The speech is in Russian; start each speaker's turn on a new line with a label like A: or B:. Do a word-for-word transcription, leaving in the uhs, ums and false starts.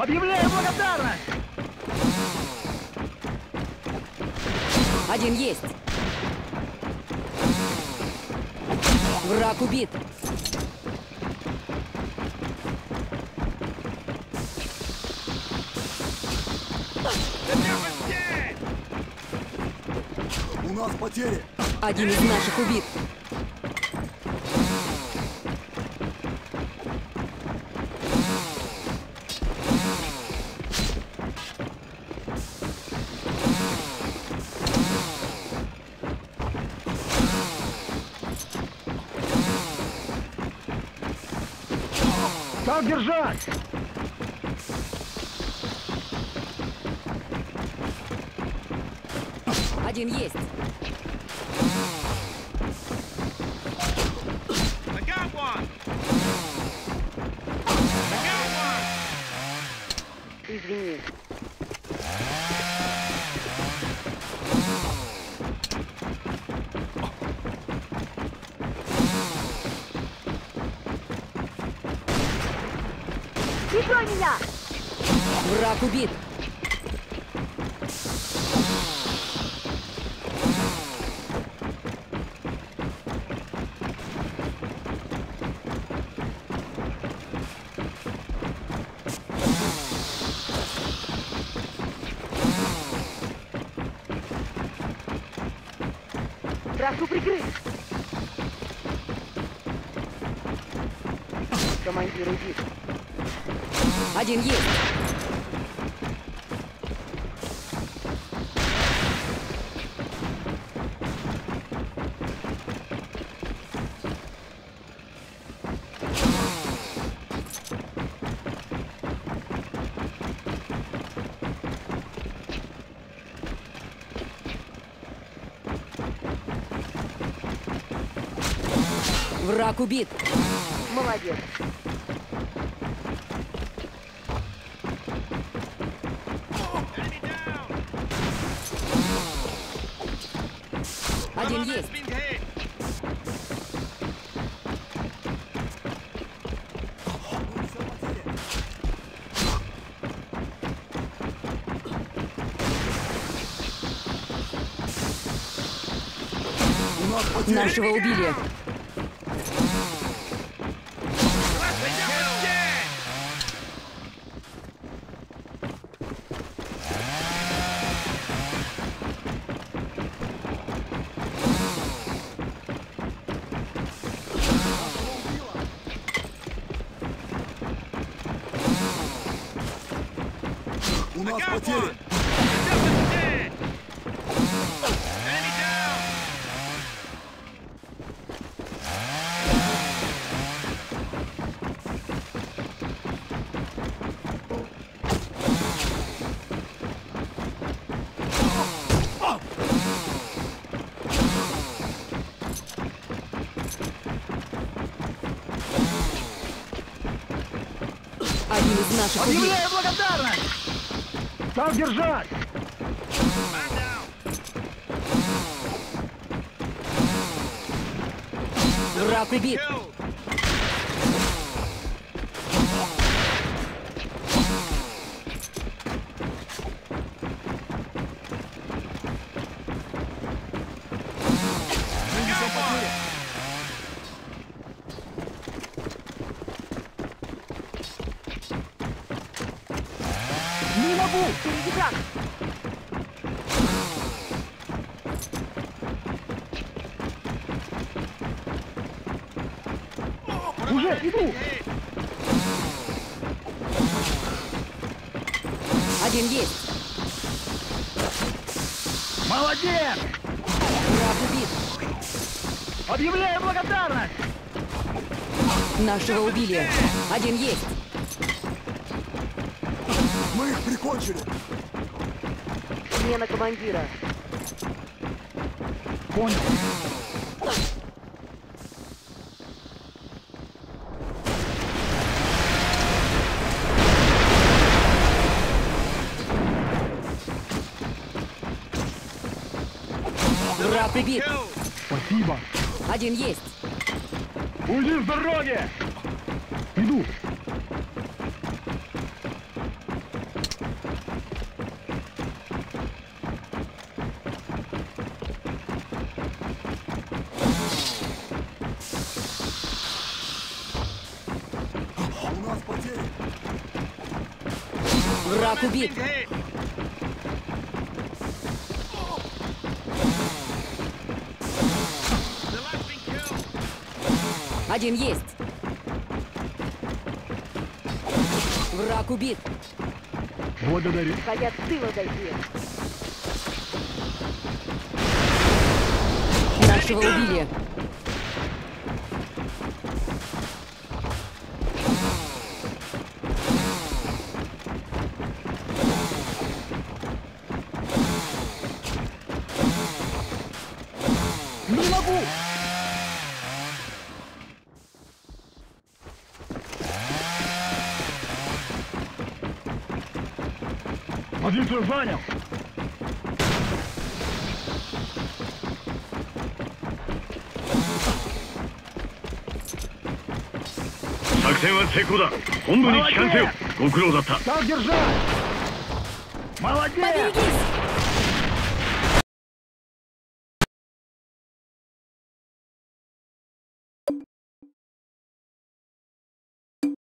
A: Объявляю благодарность!
B: Один есть. Враг убит.
C: У нас потери.
B: Один из наших убит.
A: Как держать?
B: Один есть. Извини.
D: Прикрой меня!
B: Враг убит.
D: Прошу прикрыть! Командир убит.
B: Один есть. Враг убит.
D: Молодец.
B: Один есть.
C: У нас потери.
B: Нашего убили.
C: У нас потери.
B: Один из наших убит.
A: Объявляю благодарность! Как держать?
B: Враг убит.
A: Не могу!
D: Впереди враг!
A: Уже иду!
B: Один есть.
A: Молодец!
B: Враг убит.
A: Объявляю благодарность!
B: Нашего убили. Один есть.
C: Мы их прикончили.
D: Смена командира.
A: Понял.
B: Враг убит.
A: Спасибо.
B: Один есть.
A: Уйди с дороги! Иду.
B: Враг убит. Один есть. Враг убит.
A: Благодарю.
D: Хотят с тыла зайти.
B: Нашего убили.
A: Не могу! Позицию занял! Так держать! Молодец!
B: Поберегись!